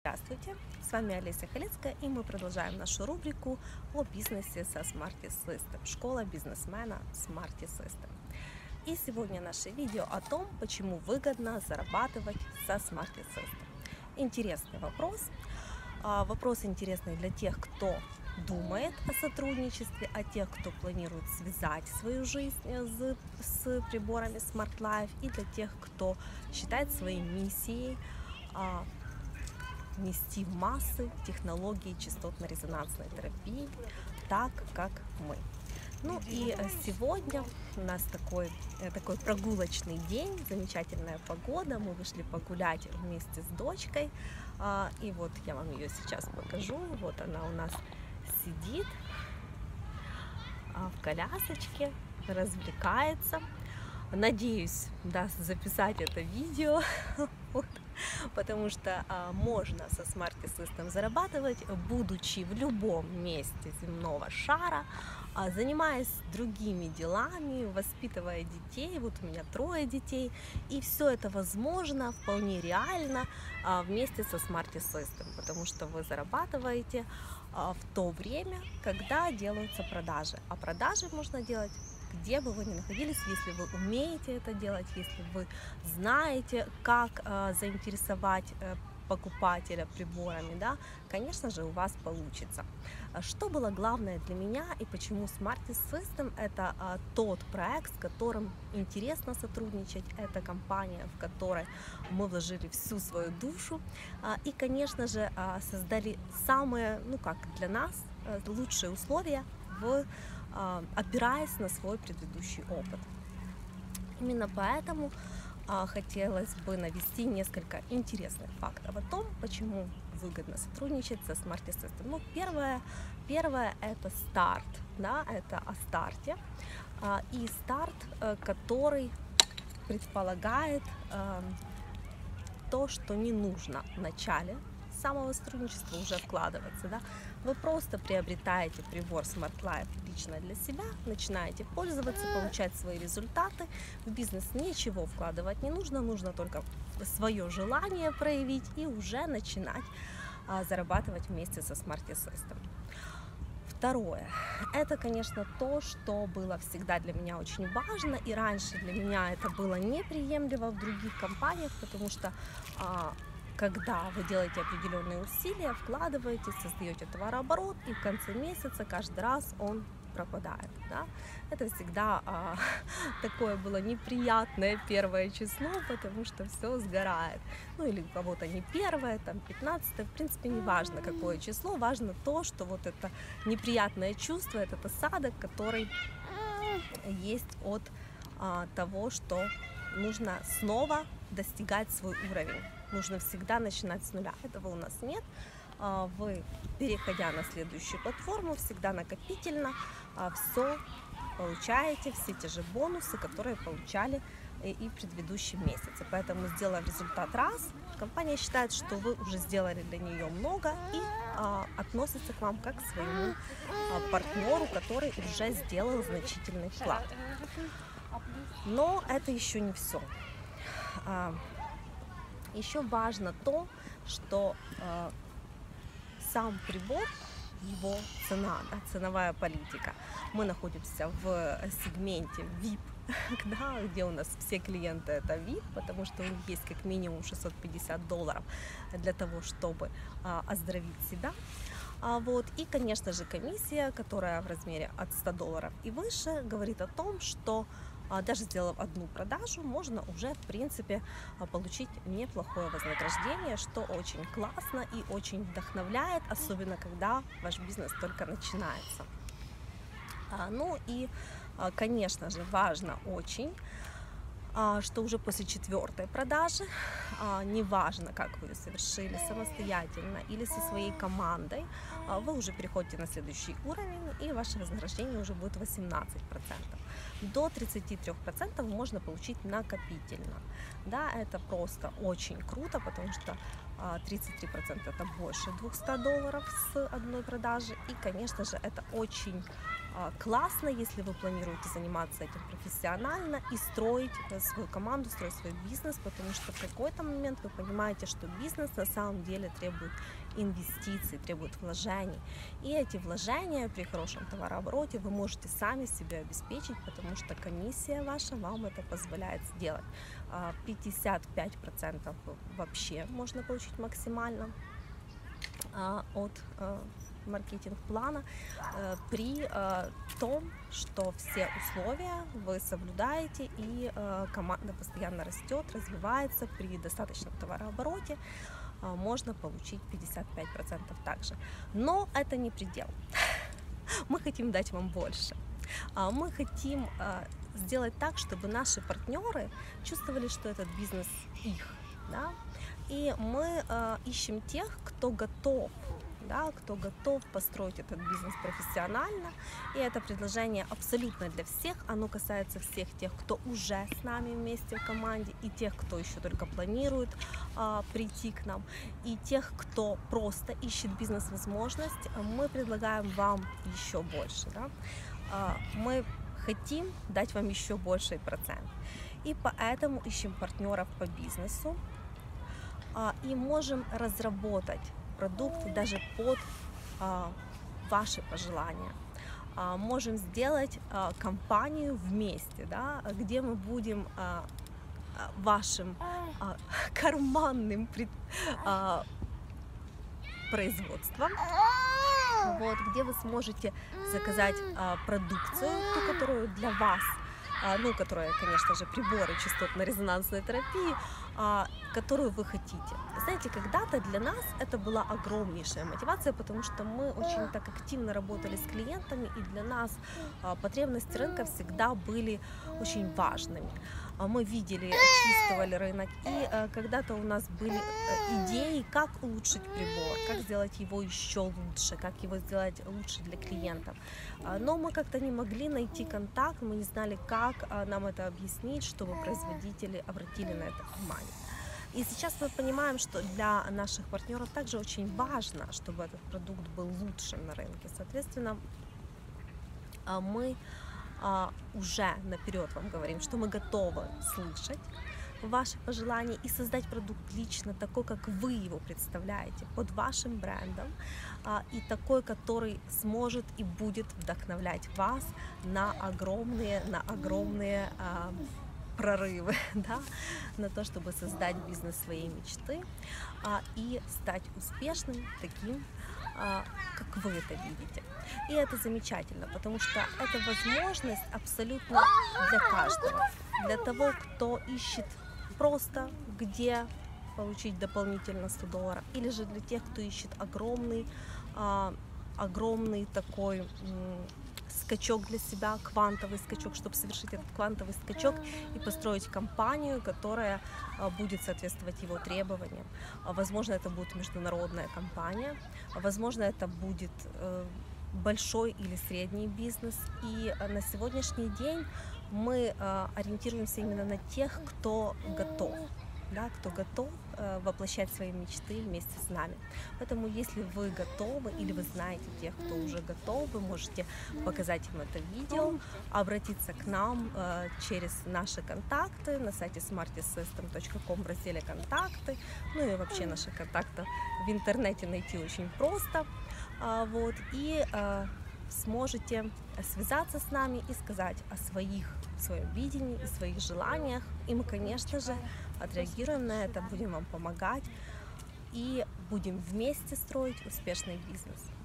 Здравствуйте, с вами Олеся Халецкая, и мы продолжаем нашу рубрику о бизнесе со Smarty System, школа бизнесмена Smarty System. И сегодня наше видео о том, почему выгодно зарабатывать со Smarty System. Интересный вопрос. Вопрос интересный для тех, кто думает о сотрудничестве, о тех, кто планирует связать свою жизнь с приборами Smart Life, и для тех, кто считает своей миссией нести в массы технологии частотно-резонансной терапии, так как мы. Ну и сегодня у нас такой прогулочный день, замечательная погода, мы вышли погулять вместе с дочкой, и вот я вам ее сейчас покажу, вот она у нас сидит в колясочке, развлекается. Надеюсь, даст записать это видео, потому что можно со Smarty System зарабатывать, будучи в любом месте земного шара, занимаясь другими делами, воспитывая детей. Вот у меня 3 детей, и все это возможно, вполне реально вместе со Smarty System, потому что вы зарабатываете в то время, когда делаются продажи, а продажи можно делать где бы вы ни находились, если вы умеете это делать, если вы знаете, как заинтересовать покупателя приборами, да, конечно же, у вас получится. Что было главное для меня и почему Smarty System — это тот проект, с которым интересно сотрудничать, это компания, в которой мы вложили всю свою душу и, конечно же, создали самые, для нас, лучшие условия, опираясь на свой предыдущий опыт. Именно поэтому хотелось бы навести несколько интересных фактов о том, почему выгодно сотрудничать со Smarty System. Ну, первое это старт, да, это о старте, и старт, который предполагает то, что не нужно в начале самого сотрудничества уже вкладываться, да. Вы просто приобретаете прибор Smart Life лично для себя, начинаете пользоваться, получать свои результаты. В бизнес ничего вкладывать не нужно, нужно только свое желание проявить и уже начинать зарабатывать вместе со Smarty System. Второе, это, конечно, то, что было всегда для меня очень важно, и раньше для меня это было неприемлемо в других компаниях, потому что когда вы делаете определенные усилия, вкладываете, создаете товарооборот, и в конце месяца каждый раз он пропадает. Да? Это всегда такое было неприятное первое число, потому что все сгорает. Ну или у кого-то не первое, там 15, в принципе, не важно какое число, важно то, что вот это неприятное чувство, это осадок, который есть от того, что нужно снова достигать свой уровень. Нужно всегда начинать с нуля. Этого у нас нет. Вы, переходя на следующую платформу, всегда накопительно все получаете, все те же бонусы, которые получали и в предыдущем месяце. Поэтому, сделав результат раз, компания считает, что вы уже сделали для нее много и относится к вам как к своему партнеру, который уже сделал значительный вклад. Но это еще не все. Еще важно то, что сам прибор, его цена, да, ценовая политика. Мы находимся в сегменте VIP, да, где у нас все клиенты это VIP, потому что у них есть как минимум $650 для того, чтобы оздоровить себя. Вот. И, конечно же, комиссия, которая в размере от $100 и выше, говорит о том, что даже сделав одну продажу, можно уже, в принципе, получить неплохое вознаграждение, что очень классно и очень вдохновляет, особенно когда ваш бизнес только начинается. Ну и, конечно же, важно очень, что уже после 4-й продажи, неважно, как вы ее совершили, самостоятельно или со своей командой, вы уже переходите на следующий уровень, и ваше вознаграждение уже будет 18%. До 33% можно получить накопительно. Да, это просто очень круто, потому что 33% это больше $200 с одной продажи, и, конечно же, это очень Классно, если вы планируете заниматься этим профессионально и строить свою команду, строить свой бизнес, потому что в какой-то момент вы понимаете, что бизнес на самом деле требует инвестиций, требует вложений. И эти вложения при хорошем товарообороте вы можете сами себе обеспечить, потому что комиссия ваша вам это позволяет сделать. 55% вообще можно получить максимально от маркетинг-плана при том, что все условия вы соблюдаете и команда постоянно растет, развивается. При достаточном товарообороте можно получить 55% также. Но это не предел. Мы хотим дать вам больше. Мы хотим сделать так, чтобы наши партнеры чувствовали, что этот бизнес их. Да? И мы ищем тех, кто готов построить этот бизнес профессионально. И это предложение абсолютно для всех. Оно касается всех тех, кто уже с нами вместе в команде, и тех, кто еще только планирует прийти к нам, и тех, кто просто ищет бизнес-возможность. Мы предлагаем вам еще больше. Да? Мы хотим дать вам еще больший процент. И поэтому ищем партнеров по бизнесу и можем разработать продукты даже под ваши пожелания. Можем сделать компанию вместе, да, где мы будем вашим карманным производством, вот, где вы сможете заказать продукцию, ту, которую для вас, которая, конечно же, приборы частотно-резонансной терапии, которую вы хотите. Знаете, когда-то для нас это была огромнейшая мотивация, потому что мы очень так активно работали с клиентами, и для нас потребности рынка всегда были очень важными. Мы видели, чувствовали рынок, и когда-то у нас были идеи, как улучшить прибор, как сделать его еще лучше, как его сделать лучше для клиентов. Но мы как-то не могли найти контакт, мы не знали, как нам это объяснить, чтобы производители обратили на это внимание. И сейчас мы понимаем, что для наших партнеров также очень важно, чтобы этот продукт был лучшим на рынке. Соответственно, мы уже наперед вам говорим, что мы готовы слышать ваши пожелания и создать продукт лично такой, как вы его представляете, под вашим брендом, и такой, который сможет и будет вдохновлять вас на огромные прорывы, да, на то, чтобы создать бизнес своей мечты и стать успешным таким, как вы это видите. И это замечательно, потому что это возможность абсолютно для каждого. Для того, кто ищет просто где получить дополнительно $100, или же для тех, кто ищет огромный такой скачок для себя, квантовый скачок, чтобы совершить этот квантовый скачок и построить компанию, которая будет соответствовать его требованиям. Возможно, это будет международная компания, возможно, это будет большой или средний бизнес. И на сегодняшний день мы ориентируемся именно на тех, кто готов. Да, кто готов воплощать свои мечты вместе с нами. Поэтому, если вы готовы или вы знаете тех, кто уже готов, вы можете показать им это видео, обратиться к нам через наши контакты на сайте smartysystem.com в разделе «Контакты». Ну и вообще наши контакты в интернете найти очень просто. Вот, и сможете связаться с нами и сказать о своем видении и своих желаниях. И мы, конечно же, отреагируем на это, будем вам помогать и будем вместе строить успешный бизнес.